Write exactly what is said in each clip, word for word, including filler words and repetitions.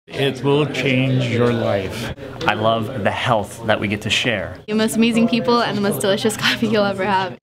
It will change your life. I love the health that we get to share. The most amazing people and the most delicious coffee you'll ever have.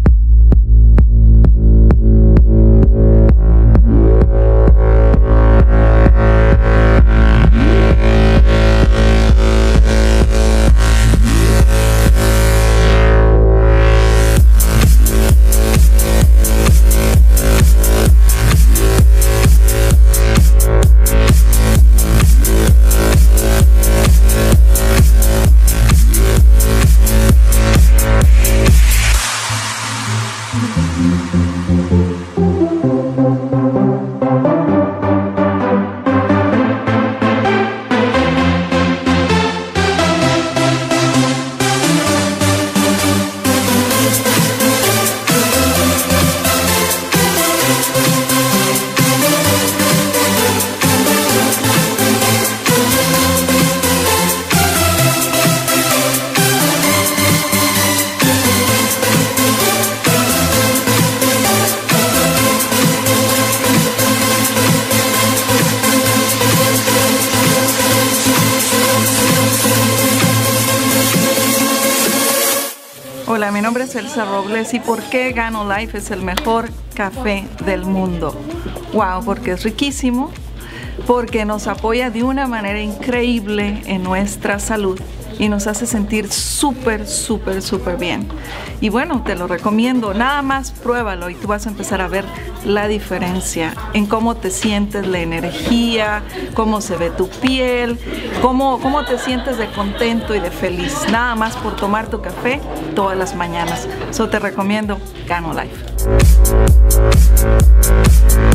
Hola, mi nombre es Elsa Robles y ¿por qué Gano Life es el mejor café del mundo? Wow, porque es riquísimo, porque nos apoya de una manera increíble en nuestra salud y nos hace sentir súper, súper, súper bien. Y bueno, te lo recomiendo, nada más pruébalo y tú vas a empezar a ver la diferencia en cómo te sientes, la energía, cómo se ve tu piel, cómo, cómo te sientes de contento y de feliz, nada más por tomar tu café todas las mañanas. So te recomiendo Gano Life.